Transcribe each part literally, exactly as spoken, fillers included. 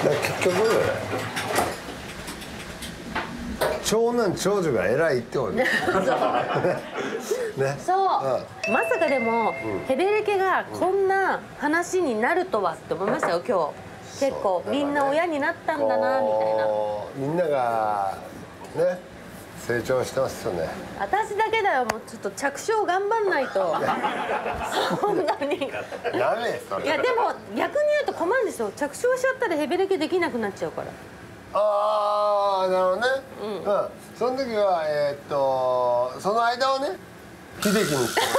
結局長男長女が偉いってことね。ね。 そう、うん、まさかでも、うん、ヘベレケがこんな話になるとはって思いましたよ今日。結構、ね、みんな親になったんだなみたいな。 みんながね成長してますよね。 私だけだよ、もうちょっと着床頑張んないと。そんなに。 ダメそれ。 いやでも逆に言うと困るんですよ。着床しちゃったらヘベレケできなくなっちゃうから。 ああ、なるほどね。うん。うん、その時はえー、っとその間をね秀樹に。助か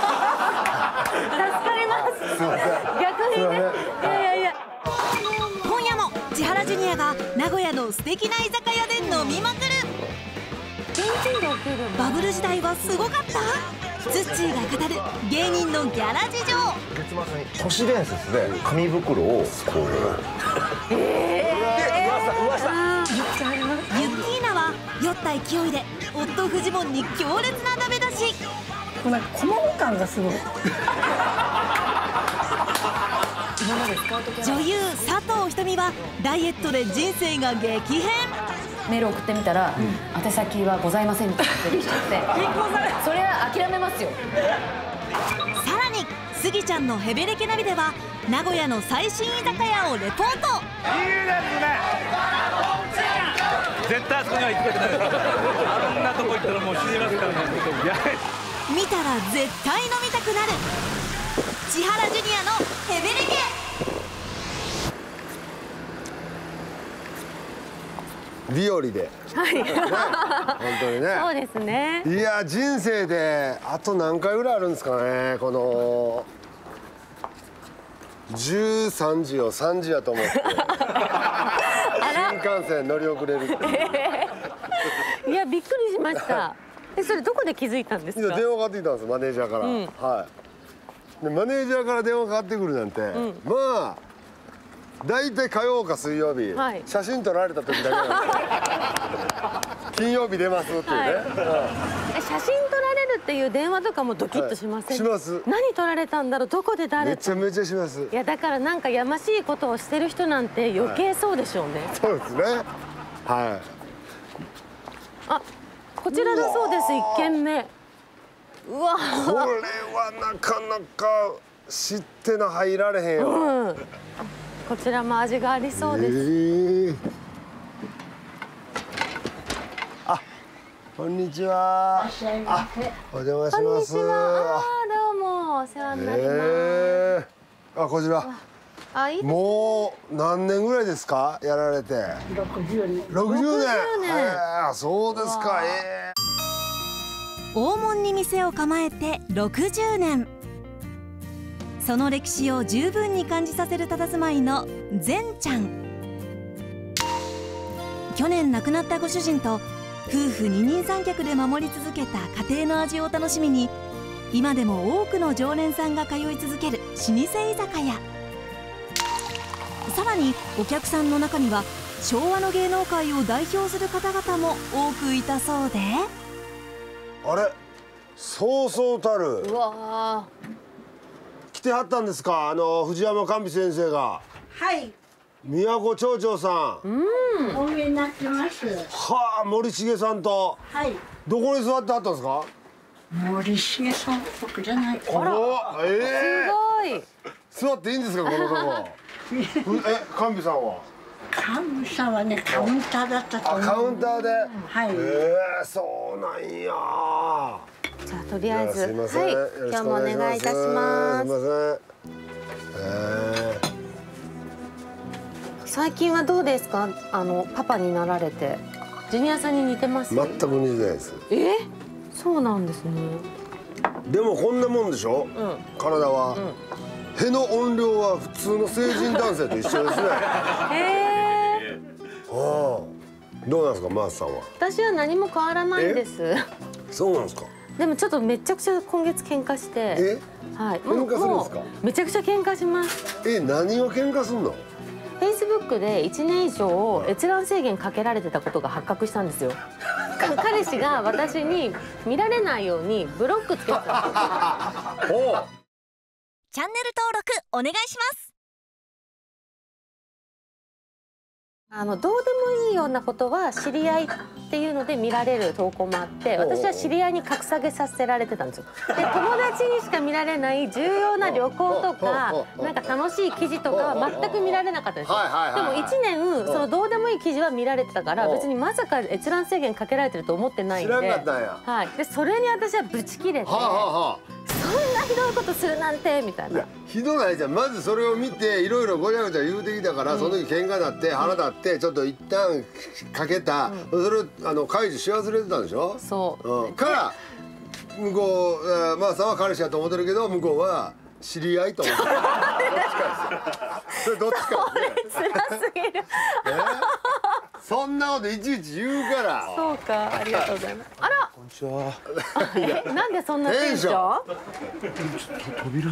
ります。すみません。逆にね。いやいやいや。 今夜も千原ジュニアが名古屋の素敵な居酒屋で飲みまくる。バブル時代はすごかった。ツッチーが語る芸人のギャラ事情。 月末に都市伝説で紙袋をこう。 ええ。噂噂。ユッキーナは酔った勢いで夫フジモンに強烈なダメ出し。 なんか小物感がすごい。 女優佐藤仁美はダイエットで人生が激変。 メール送ってみたら、うん、宛先はございませんって出てきちゃってそれは諦めますよ。 さらにスギちゃんのヘベレケナビでは名古屋の最新居酒屋をレポート。 いいですね。絶対あそこには行ってくれないです。あんなとこ行ったらもう死にますからね。 見たら絶対飲みたくなる千原ジュニアのヘベレケ。 日和で、 はい、 ね、本当にね。 そうですね。 いや人生であと何回ぐらいあるんですかね。このじゅうさんじをさんじやと思って新幹線乗り遅れるって。 えー、いやびっくりしました。えそれどこで気づいたんですか。 いや電話かかってきたんですマネージャーから、うん、はい。でマネージャーから電話かかってくるなんて、うん、まあ大体火曜か水曜日、はい、写真撮られた時だけなんです金曜日出ますっていうね、はい、 うん、写真撮られるっていう電話とかもドキッとしません、 はい、します。 何撮られたんだろう、どこで誰。 めちゃめちゃします。 いやだからなんかやましいことをしてる人なんて余計そうでしょうね、 はい、そうですね。はい。 あ、こちらだそうです。一軒目。うわこれはなかなか知ってな入られへんよ、うん、 こちらも味がありそうです。えー、 あ、こんにちは。あ、お邪魔します。 こんにちは。あ、どうもお世話になります。えー、あ、こちら。 あ、いいですね。 もう何年ぐらいですか、やられて。 ろくじゅうねん。 ろくじゅうねん。えー、そうですか。えー、大門に店を構えてろくじゅうねん。その歴史を十分に感じさせる佇まいの善ちゃん。去年亡くなったご主人と夫婦二人三脚で守り続けた家庭の味を楽しみに、今でも多くの常連さんが通い続ける老舗居酒屋。さらにお客さんの中には昭和の芸能界を代表する方々も多くいたそうで、 あれ、そうそうたる。 うわ来てはったんですか、あの藤山寛美先生が。 はい。 宮古町長さん。 うん。お見えになってます。 はあ、森重さんと。 はい。 どこに座ってはったんですか。 森重さんとこじゃない。 あら、ええー、 すごい。座っていいんですか、このとこ。え、寛美さんは。 寛美さんはね、カウンターだったと思う。 あ、カウンターで。 はい。 ええー、そうなんや。 じゃあとりあえず、はい、今日もお願いいたします。 すみません。えー、 最近はどうですか、あのパパになられて。ジュニアさんに似てます。 全く似てないです。 え、そうなんですね。 でもこんなもんでしょ、うん、体は、うん、への音量は普通の成人男性と一緒ですね。へえ。ああ、どうなんですか、マースさんは。 私は何も変わらないです。 そうなんですか。 でもちょっとめちゃくちゃ今月喧嘩して。 え、 はい、 喧嘩するんですか。 めちゃくちゃ喧嘩します。 え、何を喧嘩すんの。 フェイスブックでいちねん以上閲覧制限かけられてたことが発覚したんですよ。彼氏が私に見られないようにブロックつけてたんですよ。チャンネル登録お願いします。 あのどうでもいいようなことは知り合いっていうので見られる投稿もあって、私は知り合いに格下げさせられてたんですよ。で友達にしか見られない重要な旅行とかなんか楽しい記事とかは全く見られなかったんですよ。でもいちねんそのどうでもいい記事は見られてたから、別にまさか閲覧制限かけられてると思ってないんで、はい、でそれに私はブチ切れて。そんなひどいことするなんてみたいな。 ひどないじゃん。まずそれを見ていろいろごちゃごちゃ言うてきたから、うん、その時喧嘩だって腹立ってちょっと一旦かけた、うん、それをあの解除し忘れてたんでしょ。そう、うん、から向こうまあさんは彼氏やと思ってるけど向こうは知り合いと思ってる。どっちかですよ。それどっちかですね。 辛すぎる。 そんなこといちいち言うから。 そうか、ありがとうございます。あら。 こんにちは。 え、なんでそんなテンション？ちょっと扉。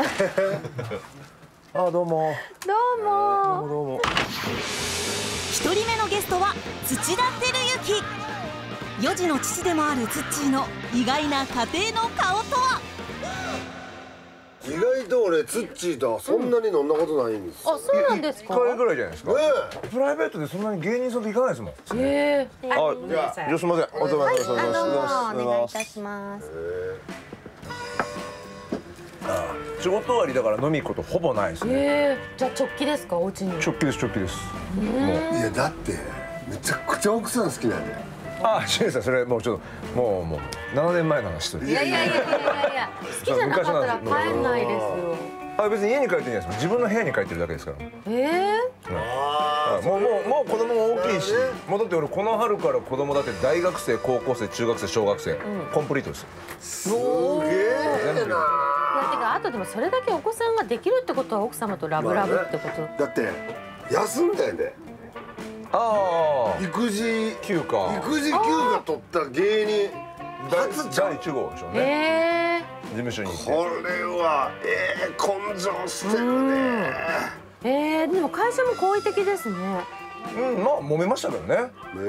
あ、どうも。 どうも。 どうもどうも。 一人目のゲストは土田晃之。よじの父でもあるツッチーの意外な家庭の顔とは。 意外と俺ツッチーとはそんなに飲んだことないんです。 あ、そうなんですか。 一回ぐらいじゃないですか。プライベートでそんなに芸人さんと行かないですもん。 へえ。 あ、じゃあ、すみません。お願いします。お願いいたします。 仕事終わりだから飲み行くことほぼないですね。 じゃあ直帰ですか、お家に。 直帰です、直帰です。 もういやだってめちゃくちゃ奥さん好きなんで。 あ、しんさん、それもうちょっともうもうななねんまえの話です。 いやいやいやいやいや、好きじゃなかったら帰んないですよ。 あ、別に家に帰ってないですもん。自分の部屋に帰ってるだけですから。 ええ。 もうもうもう子供も大きいし、もうだって俺この春から子供だって大学生、高校生、中学生、小学生コンプリートです。 すげえな。 いや、てかあとでもそれだけお子さんができるってことは奥様とラブラブってこと。 だって休んだんで。 ああ、 育児休暇育児休暇取った芸人初だいいち号でしょうね。 ええ。 事務所に行って。 これはええ根性してるね。 ええ、でも会社も好意的ですね。 うん、まあ揉めましたけどね。うん、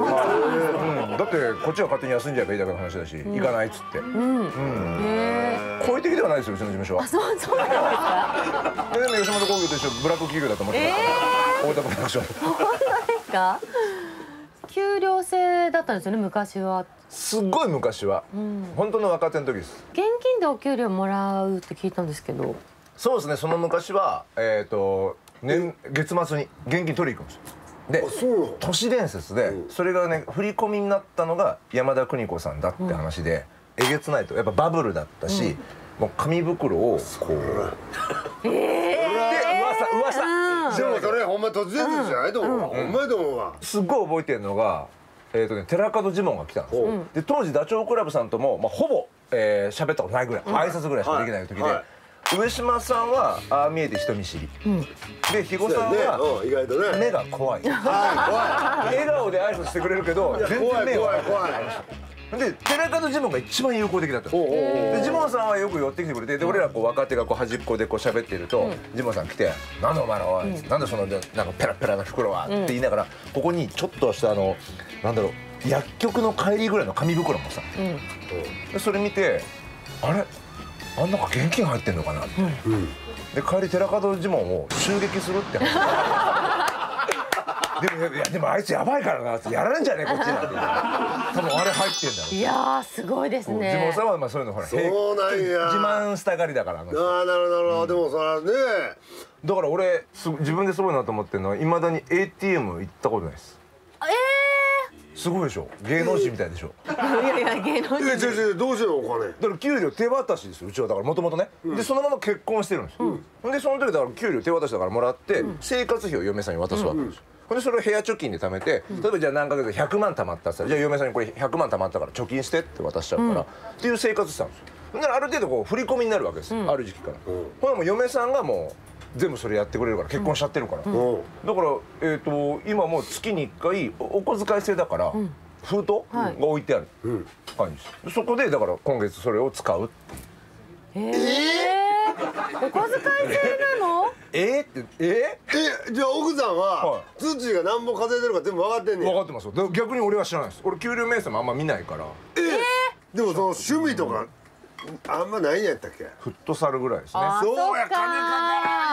だってこっちが勝手に休んじゃえばいいだけの話だし、行かないっつって。うん。好意的ではないですよ、うちの事務所は。 あ、そうそうなんですか。 でも吉本興業と一緒ブラック企業だと思ってます。太田プロダクション。 本当ですか。給料制だったんですよね、昔は。 すっごい昔は、本当の若手の時です。 現金でお給料もらうって聞いたんですけど。 そうですね、その昔はえっと年月末に現金取りに行くんですよ。で、都市伝説でそれがね振り込みになったのが山田邦子さんだって話で、えげつないとやっぱバブルだったし、もう紙袋をこう。ええ。で噂噂。 でもそれほんま都市伝説じゃないと思う。ほんまやと思うわ。 すっごい覚えてるのが、えっとね寺門ジモンが来たんですよ。で当時ダチョウ倶楽部さんともまあほぼ喋ったことないぐらい、挨拶ぐらいしかできない時で。上島さんはああ見えて人見知り、で肥後さんは目が怖い、笑顔で挨拶してくれるけど全然目が怖い。で寺門ジモンが一番友好的だったんです。でジモンさんはよく寄ってきてくれて、で俺らこう若手がこう端っこでこう喋ってると、ジモンさん来て「なんだお前らおい、なんでそのなんかペラペラな袋は」って言いながら、ここにちょっとしたあのなんだろう薬局の帰りぐらいの紙袋もさ、それ見てあれあん中現金入ってんのかなって、で帰り寺門ジモンを襲撃するって話。でもいやでもあいつやばいからなってやられんじゃねえこっちなんて、多分あれ入ってんだろう。 いやーすごいですね。 ジモンさんはまあそういうのほらそうなんや自慢したがりだから。ああなるほどなるほど。でもそれはね、 だから俺自分ですごいなと思ってるのはいまだに エーティーエム 行ったことないです。ええ、すごいでしょ、芸能人みたいでしょ。 いやいや芸能人。 え先生どうしてるお金。 だから給料手渡しですよ、うちは。だからもともとね、でそのまま結婚してるんですよ。でその時だから給料手渡しだからもらって生活費を嫁さんに渡すわけですよ。でそれを部屋貯金で貯めて、例えばじゃあ何ヶ月でひゃくまん貯まったっつったら、じゃあ嫁さんにこれひゃくまん貯まったから貯金してって渡しちゃうから、っていう生活したんですよ。だからある程度こう振り込みになるわけですよ、ある時期から。ほらもう嫁さんがもう全部それやってくれるから、結婚しちゃってるから。だからえっと今もう月にいっかいお小遣い制だから封筒が置いてある感じです。そこでだから今月それを使う。 ええ、お小遣い制なの？ えーってええじゃあ奥さんはツッチーが何本稼いでるか全部分かってんねん。 分かってますよ。逆に俺は知らないです。俺給料明細もあんま見ないから。 えー、でもその趣味とかあんまないんやったっけ？ フットサルぐらいですね。 そうや、金かからん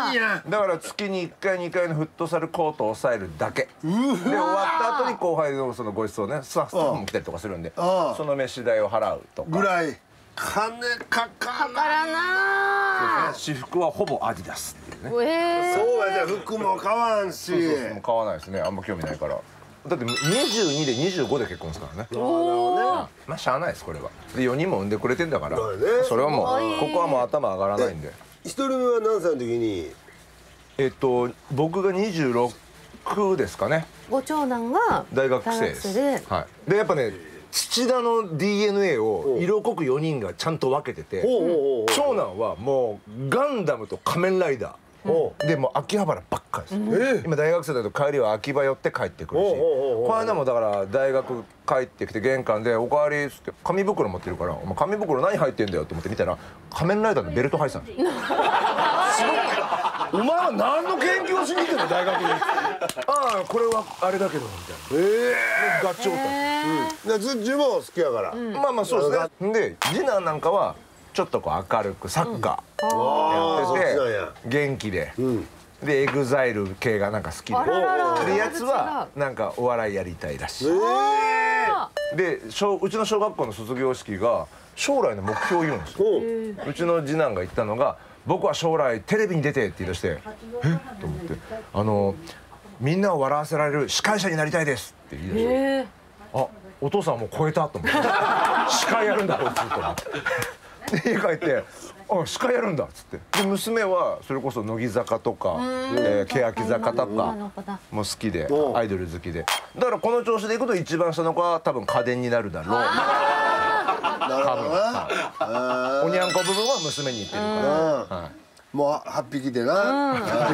んや。 だから月にいっかいにかいのフットサルコートを抑えるだけで終わった後に後輩のそのご馳走ねスタッフも来たりとかするんでその飯代を払うとかぐらい金かかかからな私服はほぼアディダスっていうねえそうやじゃあ服も買わんし。 そうそうそうもう買わないですねあんま興味ないからだってにじゅうにでにじゅうごで結婚ですからねまあしゃあないですこれはでよにんも産んでくれてんだからそれはもうここはもう頭上がらないんで一人目は何歳の時にえっと僕がにじゅうろくですかねご長男が大学生ですではいでやっぱね土田の ディーエヌエー を色濃くよにんがちゃんと分けてて長男はもうガンダムと仮面ライダーでもう秋葉原ばっかりです今大学生だと帰りは秋葉寄って帰ってくるしこの間もだから大学帰ってきて玄関で「おかわり」っつって紙袋持ってるから「お前紙袋何入ってんだよ」って思って見たら仮面ライダーのベルト入ってたんですよお前は何の研究をしに行ってんの大学にああこれはあれだけどみたいなええガチ状態ず自分も好きやからまあまあそうですねで次男なんかはちょっとこう明るくサッカーやってて元気ででエグザイル系がなんか好きででやつはなんかお笑いやりたいらしいでうちの小学校の卒業式が将来の目標を言うんですようちの次男が言ったのが僕は将来テレビに出てって言い出して「えっ?」と思って「あのみんなを笑わせられる司会者になりたいです」って言い出してあお父さんはもう超えたと思って司会やるんだこいつと思ってで家帰って「あ司会やるんだ」っつってで娘はそれこそ乃木坂とかえ欅坂とかも好きでアイドル好きでだからこの調子でいくと一番下の子は多分家電になるだろうなるほどなおにゃんこ部分は娘に言ってるからもうはっぴきでな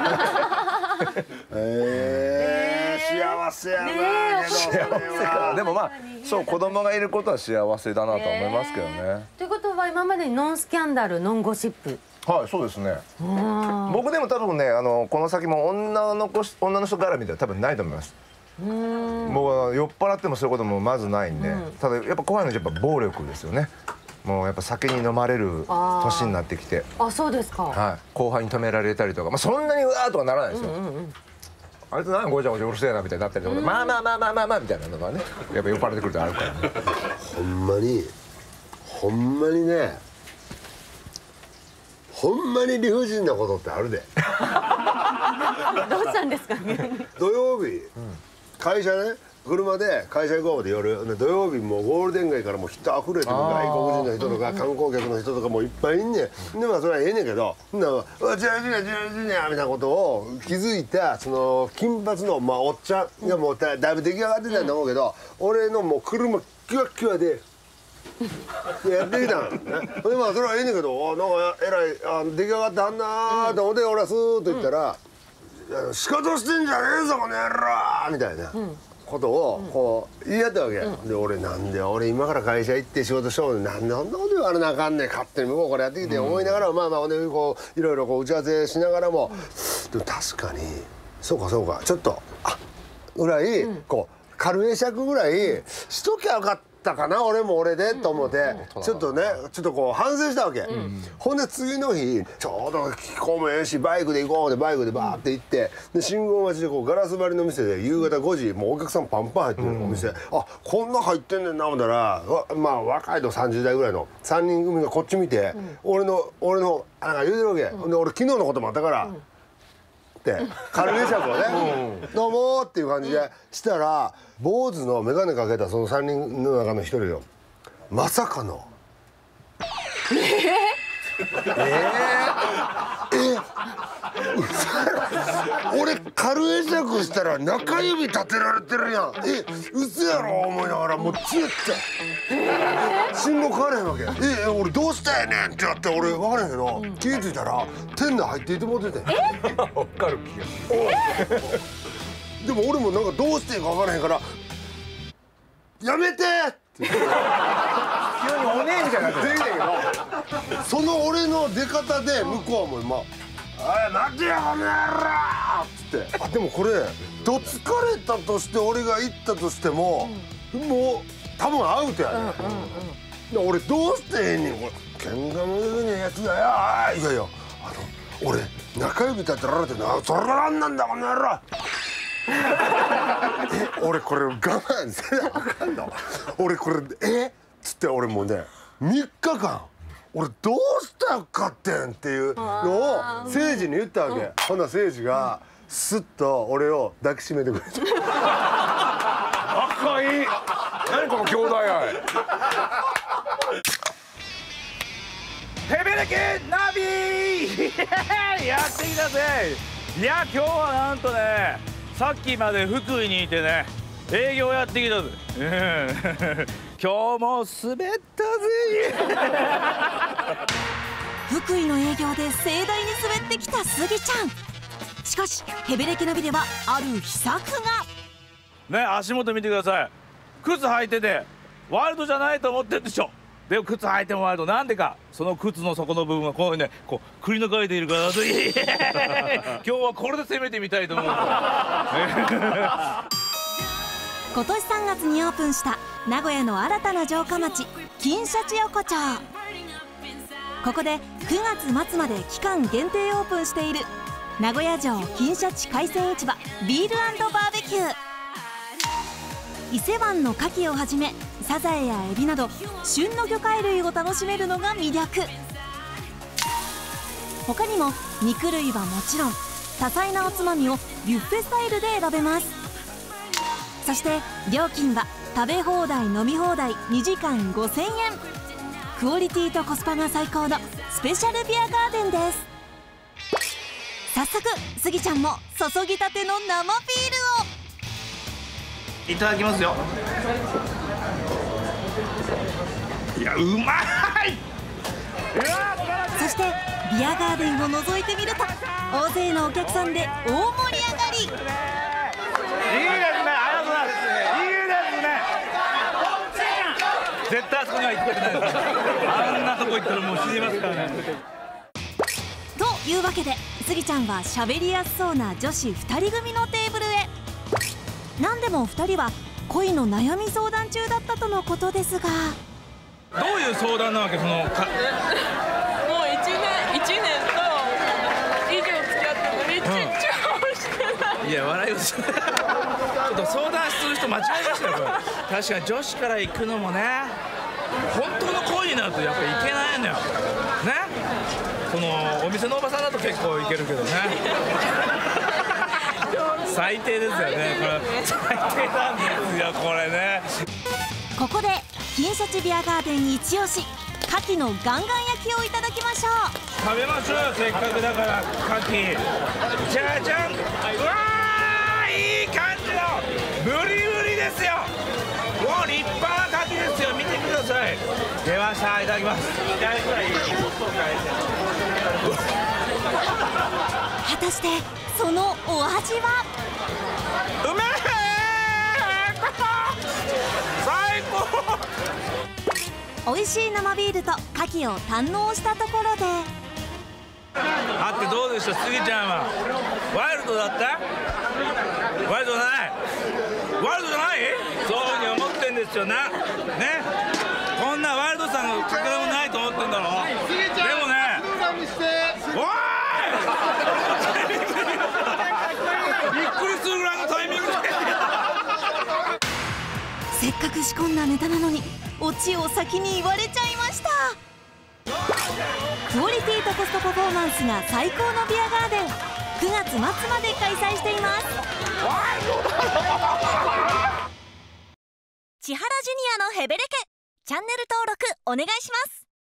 え幸せやな幸せかでもまあそう子供がいることは幸せだなと思いますけどねということは今までにノンスキャンダルノンゴシップはいそうですね僕でも多分ねあのこの先も女の子女の人絡みでは多分ないと思いますもう酔っ払ってもそういうこともまずないんでただやっぱ怖いのはやっぱ暴力ですよねもうやっぱ酒に飲まれる年になってきてあそうですかはい後輩に止められたりとかまあそんなにうわーとかならないですよあいつ何ごちゃごちゃうるせえなみたいになったりとかまあまあまあまあまあまあみたいなのがねやっぱ酔っ払ってくるとあるからねほんまにほんまにねほんまに理不尽なことってあるでどうしたんですかね土曜日会社ね車で会社行こうで夜土曜日もうゴールデン街からもう人あふれてる外国人の人とか観光客の人とかもいっぱいいんねんでまあそれはええねんけどほんなら「うわジュジュジュジュニャ」みたいなことを気づいたその金髪のまあおっちゃんがもうだいぶ出来上がってたんだ思うけど俺のもう車キワキワでやってきたのねほんでまあそれはええねんけどあなんかえらいあ出来上がってはんなーと思って俺はスーッと言ったら「仕方してんじゃねえぞこの野郎!」みたいな。ことをこう言い合ったわけ、うん、で俺なんで俺今から会社行って仕事しようなんでそんなこと言われなあかんねん勝手に向こうからやってきて思いながら、うん、まあまあでこういろいろこう打ち合わせしながらも、うん、でも確かにそうかそうかちょっとあぐらい、うん、こう軽会釈ぐらいしときゃよかったかな俺も俺でと思ってちょっとねちょっとこう反省したわけ、うん、ほんで次の日ちょうど気候もええしバイクで行こうでバイクでバーって行ってで信号待ちでこうガラス張りの店で夕方ごじもうお客さんパンパン入ってるお店、うん、あこんな入ってんねんな思ったらまあ若いとさんじゅう代ぐらいのさんにん組がこっち見て、うん、俺の俺のなんか言うてるわけ、うん、で俺昨日のこともあったから、うんって軽会釈をね「どうも」っていう感じでしたら坊主の眼鏡かけたそのさんにんの中の一人よまさかのええー、ええ俺軽会釈したら中指立てられてるやんえ嘘やろ思いながらもうつやって信号変われへんわけええ俺どうしたやねんってなって俺分からへんけど、うん、気付いたら店内入っていてもっててえ分かる気がでも俺もなんかどうしていいか分からへんからやめてって急におねえみたいになってるけどその俺の出方で向こうも今「おい待てよこの野郎!」っつってあでもこれどつかれたとして俺が言ったとしても、うん、もう多分アウトやね、うんうんうん、俺どうしてええねんこれ喧嘩もできねえやつだよいやいやあの俺中指立てられてな、それなんなんだこの野郎え、俺これ我慢せなあかんの俺これえっつって俺もうねみっかかん俺どうしたらよかってんっていうのを誠治に言ったわけ。ほな誠治がスッと俺を抱きしめてくれた。 赤い何この兄弟愛。 ヘベレケナビーやってきたぜ。いや今日はなんとね、さっきまで福井にいてね営業やってきたぜ。今日も滑ったぜ福井の営業で盛大に滑ってきたスギちゃん。しかしヘベレケナビではある秘策がね。足元見てください。靴履いててワイルドじゃないと思ってるでしょ。でも靴履いてもワイルド。なんでか、その靴の底の部分はこういうね、こうくり抜かれているからぜ今日はこれで攻めてみたいと思う今年さんがつにオープンした名古屋の新たな城下町金シャチ横丁。ここでくがつまつまで期間限定オープンしている名古屋城金シャチ海鮮市場ビール&バーベキュー。伊勢湾の牡蠣をはじめサザエやエビなど旬の魚介類を楽しめるのが魅力。他にも肉類はもちろん多彩なおつまみをビュッフェスタイルで選べます。そして料金は食べ放題飲み放題にじかんごせんえん。クオリティとコスパが最高のスペシャルビアガーデンです。早速スギちゃんも注ぎたての生ビールをいただきますよ。いやうまい。 そしてビアガーデンを覗いてみると大勢のお客さんで大盛り上がり。 いいですね、ありがとうございます。いいですね。絶対あそこには行ってくれないです。あんなとこ行ったらもう死にますからね。 というわけでスギちゃんは喋りやすそうな女子ふたり組のテーブルへ。何でもふたりは恋の悩み相談中だったとのことですが、 どういう相談なわけ、そのか。もういちねんいちねんと以上付き合ってるのに緊張してない、 うん、いや笑いをするちょっと相談する人間違えましたよこれ。確かに女子から行くのもね、本当の恋になるとやっぱいけないのよね。そのお店のおばさんだと結構いけるけどね最低ですよね、これ最低なんですよこれね。 ここで金シャチビアガーデン一押し牡蠣のガンガン焼きをいただきましょう。 食べましょうよ、せっかくだから牡蠣。じゃじゃん。うわーいい感じのブリブリですよ。もう立派な牡蠣ですよ、見てください。出ました、いただきます。 果たしてそのお味は。 うめえ最高。 美味しい生ビールと牡蠣を堪能したところで、 あってどうでした、スギちゃんは。ワイルドだった？ワイルドじゃない？ワイルドじゃない？そういうふうに思ってんですよな。ね、こんなワイルドさのかけらもないと思ってんだろ。でもね、おいびっくりするぐらいのタイミングでせっかく仕込んだネタなのにオチを先に言われちゃいました。クオリティとコストパフォーマンスが最高のビアガーデン、くがつ末まで開催しています。千原ジュニアのヘベレケチャンネル登録お願いします。